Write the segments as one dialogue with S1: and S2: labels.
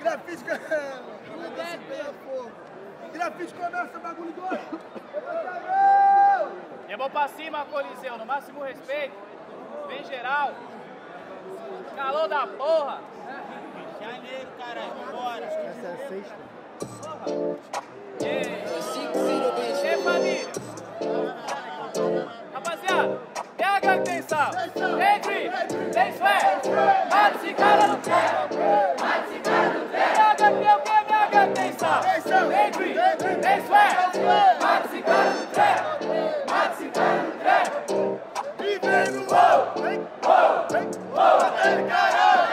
S1: Grafite Grafite começa, bagulho doido!
S2: Levou pra cima, Coliseu, no máximo respeito. Vem geral. Calor da porra.
S3: Janeiro, caralho, vambora.
S4: Essa é a sexta.
S2: E família? Rapaziada, PH que tem sal. Entre, tem fé. Mata esse cara no pé. Mata esse cara no pé. PH tem o que? PH tem sal. Entre, tem fé. Mata esse cara no pé. Mata esse cara no pé.
S1: E vem no gol! Vem! Vem, caralho!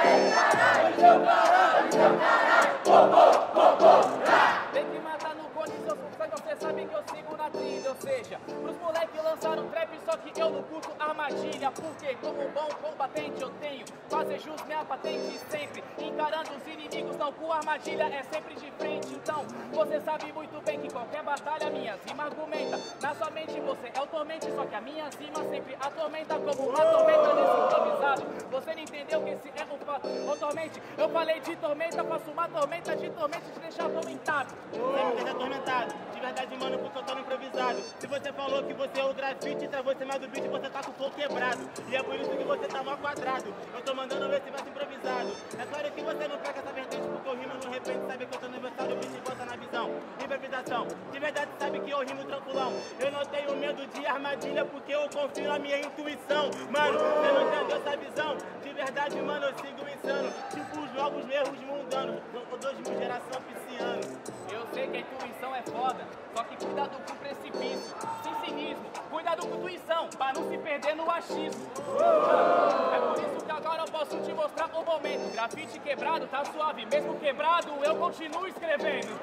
S2: Tem que matar no cone, seu sangue, você sabe que eu sigo na trilha. Ou seja, pros moleques lançaram trap, só que eu não curto armadilha. Porque como bom combatente eu tenho fazer jus minha patente sempre. Encarando os inimigos, não com armadilha, é sempre de frente. Então, você sabe muito bem que qualquer batalha minha rima argumenta. Na sua mente você é o tormente, só que a minha rima sempre atormenta como uma tormenta nesse improvisado. Você não entendeu que esse é o fato. Ô tormente, eu falei de tormenta, faço uma tormenta de tormenta te deixar atormentado.
S3: Você me deixa atormentado, de verdade, mano, porque eu tô no improvisado. Se você falou que você é o grafite, travou você mais do beat, você tá com o flow quebrado. E é por isso que você tá mal quadrado. Eu tô mandando ver se vai ser improvisado. É claro que você não pega essa vertente, porque eu rimo no repente, sabe que eu tô no aniversário, o beat bota na visão. Improvisação, de verdade sabe que eu rimo tranquilão. Eu não tenho medo de armadilha, porque eu confio na minha intuição. Mano, você não entendeu essa visão? De verdade, mano, eu sigo insano. Tipo os novos erros mundanos, 2000 geração pisciano.
S2: Eu sei que a intuição é foda, só que cuidado com o precipício. Sem cinismo, cuidado com a intuição, pra não se perder no achismo. É por isso que agora eu posso te mostrar o momento. Grafite quebrado, tá suave, mesmo quebrado, eu continuo escrevendo.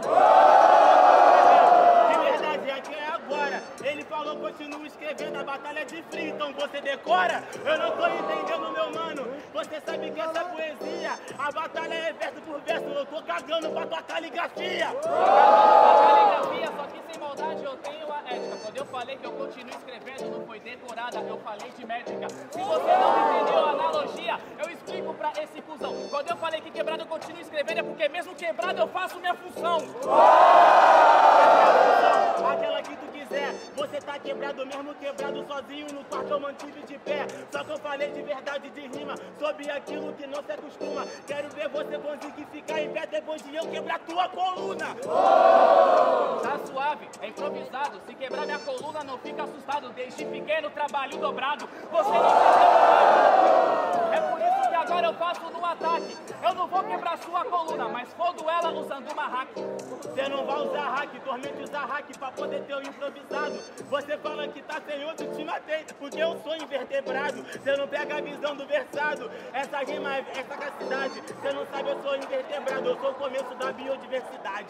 S3: De verdade, aqui é agora. Ele falou, continua escrevendo, a batalha é de free, então você decora? Eu não tô entendendo, meu mano. Você sabe que essa é poesia, a batalha é verso por verso, eu tô cagando pra tua caligrafia.
S2: Caligrafia, só que sem maldade eu tenho a ética. Quando eu falei que eu continuo escrevendo, não foi decorada, eu falei de métrica. Se você não entendeu a analogia, eu explico pra esse cuzão. Quando eu falei que quebrado eu continuo escrevendo, é porque mesmo quebrado eu faço minha função.
S3: Aquela que tu quiser, você tá quebrado mesmo quebrado sozinho no quarto eu mantive de pé. Só que eu falei de verdade de rima sobre aquilo que não se acostuma. Quero ver você conseguir ficar em pé depois de eu quebrar tua coluna.
S2: Tá suave, é improvisado. Se quebrar minha coluna não fica assustado. Desde pequeno trabalho dobrado. Você não entendeu nada. É por isso que agora eu faço no ataque. Eu não vou quebrar sua coluna, mas fodo ela usando uma hack.
S3: Você não vai usar hack, Tormente usar hack pra poder ter o improvisado. Você fala que tá sem outro, te matei, porque eu sou invertebrado. Você não pega a visão do versado. Essa rima é sagacidade. Você não sabe, eu sou invertebrado. Eu sou o começo da biodiversidade.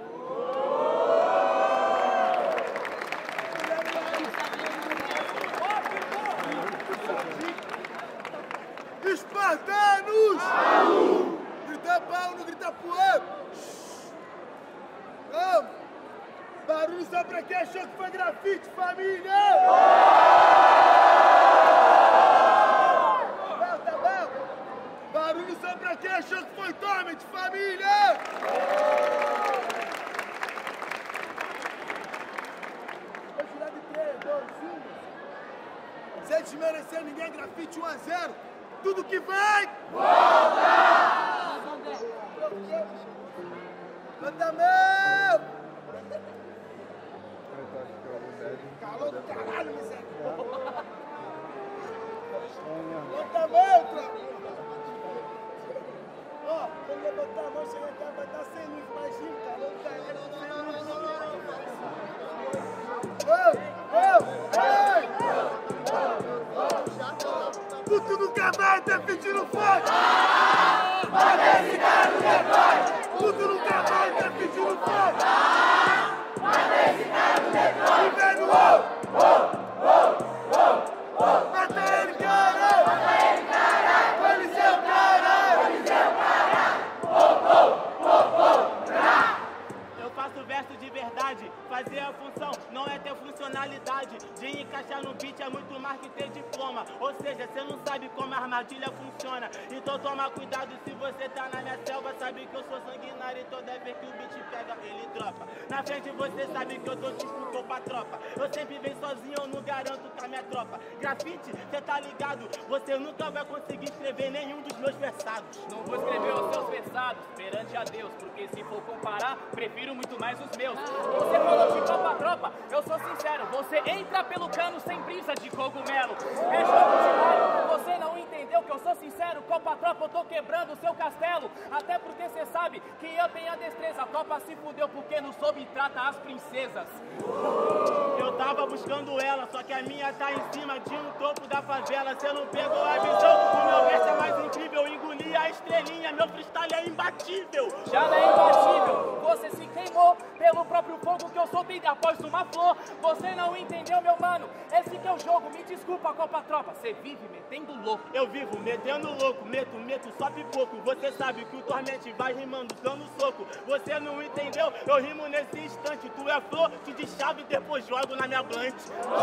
S1: Espartanos! Grita pau, não grita poema! Vamos! Barulho só pra quem achou que foi grafite, família! Tá bom? Barulho só pra quem achou que foi torment, família! Vou tirar de 3, 2, 1. Sem desmerecer ninguém, grafite 1-0. Tudo que vai! Volta! Manda meu! Calor do caralho, miséria! Manda meu, tropa! Ó, quando levantar a mão, chega aqui, vai estar sem luz, imagina, calor do caralho, sem luz! Puto nunca vai ter pedindo forte!
S5: Mata esse cara no Detroit!
S1: Puto nunca vai ter pedindo forte!
S5: Mata esse cara no Detroit!
S1: E vem no Mata ele, caralho!
S5: Mata ele, caralho!
S1: Coliseu, caralho!
S5: Coliseu, caralho!
S3: Eu faço verso de verdade. Fazer a função não é ter funcionalidade. De encaixar no beat é muito mais que ter diploma. foma. Ou seja, você não sabe como a armadilha funciona. Então toma cuidado se você tá na minha selva. Sabe que eu sou sanguinário e toda vez que o beat pega, ele dropa. Na frente você sabe que eu tô tipo tô pra tropa. Eu sempre venho sozinho, eu não garanto com a minha tropa. Grafite, cê tá ligado? Você nunca vai conseguir escrever nenhum dos meus versados.
S2: Não vou escrever os seus versados perante a Deus, porque se for comparar, prefiro muito mais os meus. Você falou de tropa a tropa, eu sou sincero, você entra pelo cano sem brisa de cogumelo. É jogo de Mario, você não entendeu que eu sou sincero, copa tropa eu tô quebrando o seu castelo. Até porque cê sabe que eu tenho a destreza, a tropa se fudeu porque não soube tratar as princesas.
S3: Eu tava buscando ela, só que a minha tá em cima de um topo da favela. Cê não pegou a visão, o meu verso é mais incrível. Engoli a estrelinha, meu freestyle é imbatível.
S2: Já não é imbatível, você se queimou pelo próprio fogo que eu soltei após uma flor. Você não entendeu, meu mano, esse que é o jogo. Me desculpa, copa tropa, você vive metendo louco.
S3: Eu vivo metendo louco, meto só pipoco. Você sabe que o Tormente vai rimando, dando soco. Você não entendeu, eu rimo nesse instante. Tu é flor, te de chave e depois jogo na minha blunt.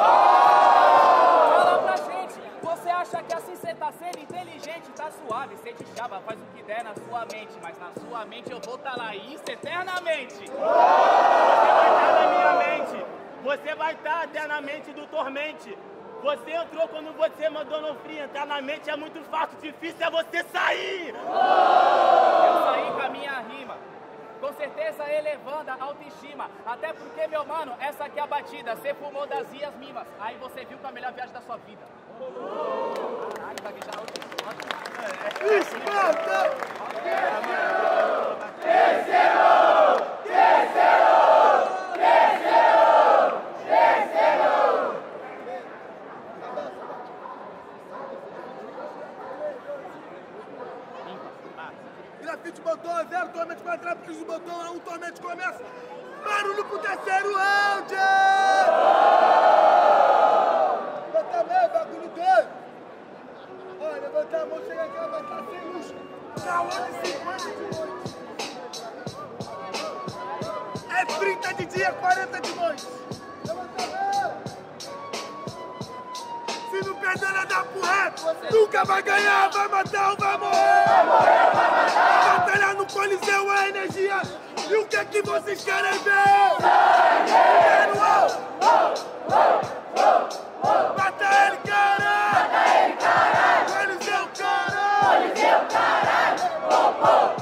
S2: Fala pra gente, você acha que assim cê tá sendo inteligente? Tá suave, cê de chava, faz o que der na sua mente. Mas na sua mente eu vou tá lá e isso eternamente.
S3: Você vai estar na minha mente, você vai estar até na mente do Tormente. Você entrou quando você mandou no free. Entrar na mente é muito fácil, difícil é você sair.
S2: Eu saí com a minha rima, com certeza elevando a autoestima. Até porque, meu mano, essa aqui é a batida. Cê fumou das Ias Mimas, aí você viu que é a melhor viagem da sua vida. Caralho, gaguejar na autoestima.
S1: Esparta! Grafite botou a 0, Tormente 4, Apicos botou a 1, Tormente começa. Barulho pro terceiro round! Bota a mão, bagulho doido! Olha, levanta a mão, chega aqui, ela vai estar sem luz. Na hora de 50 de noite. É 30 de dia, 40 de noite. Levanta a mão! Se não perder nada pro rap, nunca vai ganhar, vai matar ou vai morrer! Vai morrer, vai matar! Batalhar no Coliseu a energia. E o que é que vocês querem ver? Quero mata ele, caralho! Mata ele, caralho! Coliseu, caralho! Coliseu, caralho!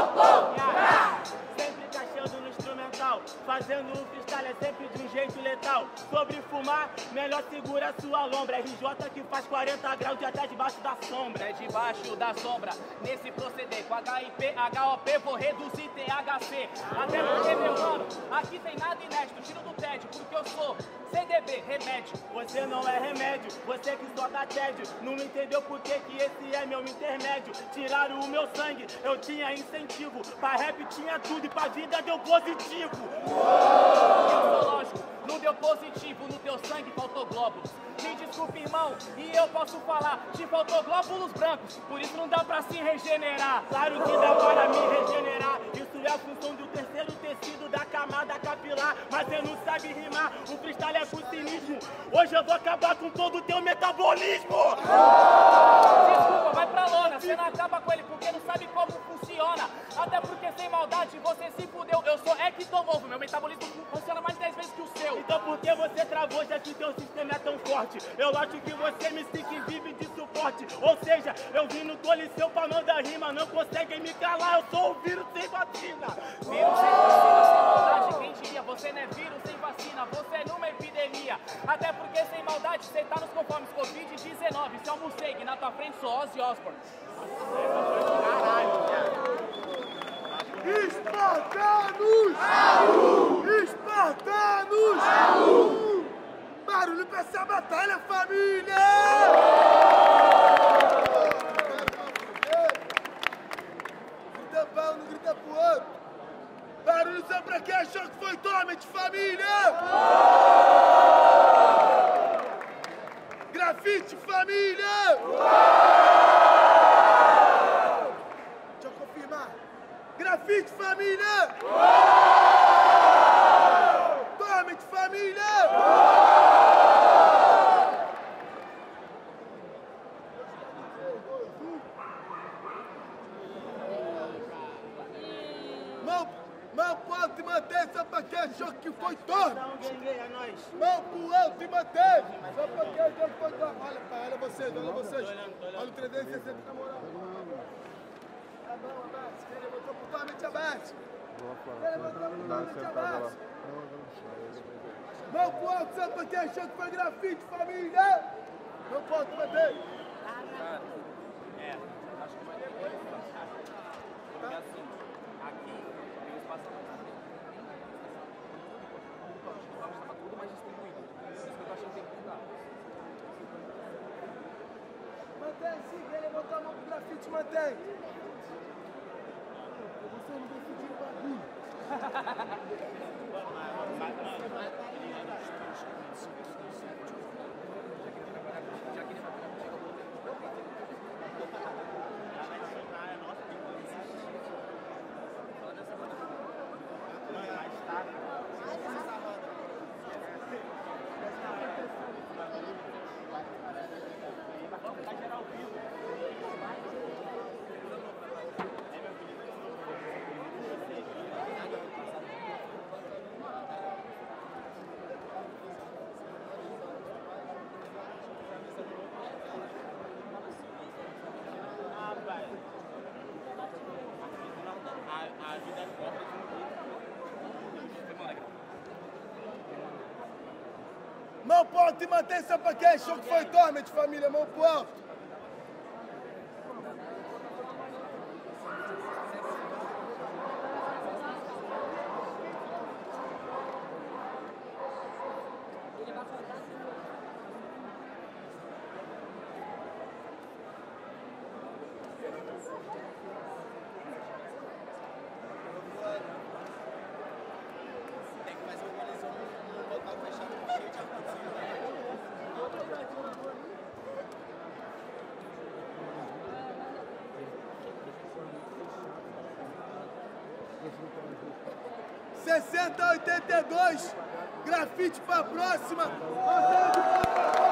S3: Sempre encaixando no instrumental, fazendo um freestyle é sempre de um jeito letal. Sobre fumar, melhor segura sua lombra. RJ que faz 40 graus de até debaixo da sombra.
S2: É debaixo da sombra, nesse proceder com HIP, HOP, vou reduzir THC. Até porque, meu mano, aqui tem nada inédito, tiro do tédio, porque eu sou CDB, remédio.
S3: Você não é remédio, você que só dá tédio. Não entendeu por que esse é meu intermédio. Tiraram o meu sangue, eu tinha incentivo. Pra rap tinha tudo e pra vida deu positivo.
S2: Eu sou lógico, não deu positivo, no teu sangue faltou glóbulos. Me desculpe, irmão, e eu posso falar, te faltou glóbulos brancos, por isso não dá pra se regenerar.
S3: Claro que dá para me regenerar, isso é a função do terceiro tecido da camada capilar. Mas você não sabe rimar, o freestyle é com cinismo. Hoje eu vou acabar com todo o teu metabolismo.
S2: Desculpa, vai pra lona, você não acaba com ele porque não sabe como funciona. Até porque sem maldade você se fudeu, eu sou ectomorfo, meu metabolismo funciona mais 10 vezes que o seu.
S3: Então por que você travou já que teu sistema é tão forte? Eu acho que você me que vive de suporte. Ou seja, eu vim no Coliseu pra mandar rima, não conseguem me calar, eu sou o vírus sem vacina.
S2: Vírus sem vacina, sem maldade, quem diria? Você não é vírus sem vacina, você é numa epidemia. Até porque sem maldade você tá nos conformes Covid-19. Se eu morcego na tua frente sou Ozzy Osbourne.
S3: Caralho, cara.
S1: Espartanos! Aú! Espartanos! Aú! Barulho pra essa batalha, família! Grita pau, não grita pro outro. Barulho só pra quem achou que foi Torment, família! Grafite, família! Deixa eu confirmar. Grafite, família! Torment, família! Mão pro alto e mantém, só pra quem achou que foi torto.
S3: Dá um gangue, é nóis.
S1: Mão pro alto e mantém, só pra quem achou que foi torto. Olha, pai, olha vocês, olha vocês. Olha o 360 na moral. Tá bom, abate. Quem levantou totalmente abate. Quem levantou totalmente abate. Mão pro alto, só pra quem achou que foi grafite, família. Mão pro alto e mantém.
S2: Acho que vai depois. Porque assim, aqui tem espaço mais. Estava tudo mais distribuído. Isso que eu achei que tem que mudar.
S1: Mantém, sim, quem levantou a mão pro grafite, mantém. Você não decidiu o bagulho. Mão pro alto e mantém só pra quem achou que foi torment, família. Mão pro alto.
S3: Tem que fazer uma colisão no local fechado cheio de ar-condicionado.
S1: /60 a 82, grafite pra próxima.